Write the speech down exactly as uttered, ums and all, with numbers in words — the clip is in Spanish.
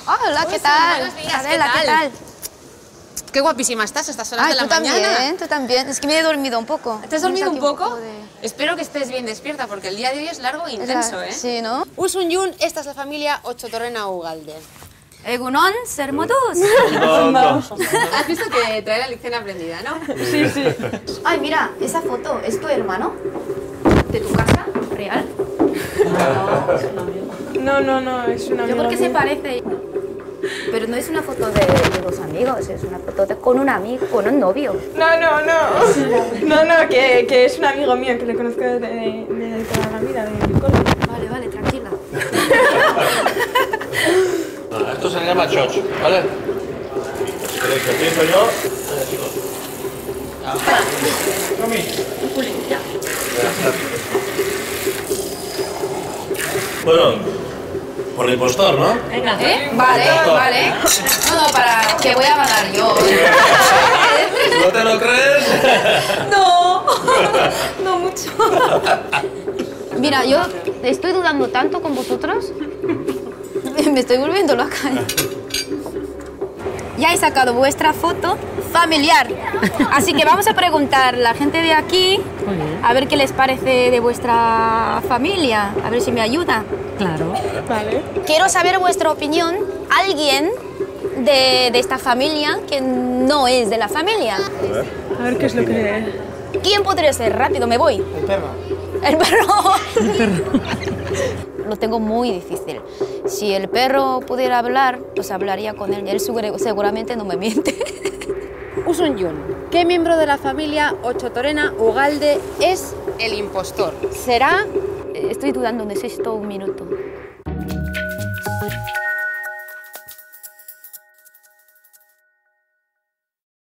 Hola, ¿qué Uy, tal? buenos días, Adela, ¿qué ¿qué tal? tal? Qué guapísima estás a estas horas Ay, de la tú mañana. también, tú también. Es que me he dormido un poco. ¿Te has dormido un Aquí poco? de- Espero que estés bien despierta porque el día de hoy es largo e Es intenso, la- ¿eh? Sí, ¿no? Usun Yun, esta es la familia Ochotorrena Ugalde. Egunon, ser modus. Has visto que trae la lección aprendida, ¿no? Sí, sí. Ay, mira, esa foto, ¿es tu hermano? ¿De tu casa? ¿Real? No, no, no, es una Yo amiga porque se mía. parece. Pero no es una foto de, de dos amigos, es una foto de- con un amigo, con un novio. No, no, no. No, no, que, que es un amigo mío que le conozco de, de, de toda la vida, de mi cole. Vale, vale, tranquila. Ah, esto se llama choch, ¿vale? Si queréis que empiezo yo. Bueno, por el impostor, ¿no? Venga. ¿Eh? Vale, vale. No, no, para que voy a ganar yo. ¿No te lo crees? No, no mucho. Mira, yo estoy dudando tanto con vosotros. Me estoy volviendo loca. Ya he sacado vuestra foto familiar. Así que vamos a preguntar a la gente de aquí a ver qué les parece de vuestra familia. A ver si me ayuda. Claro. Vale. Quiero saber vuestra opinión. Alguien de, de esta familia que no es de la familia. A ver qué es lo que... ¿Quién podría ser? Rápido, me voy. El perro. El perro. Lo tengo muy difícil. Si el perro pudiera hablar, pues hablaría con él. Él segura- seguramente no me miente. Usun Yun, ¿qué miembro de la familia Ochotorena Ugalde es el impostor? ¿Será Estoy dudando, necesito un minuto.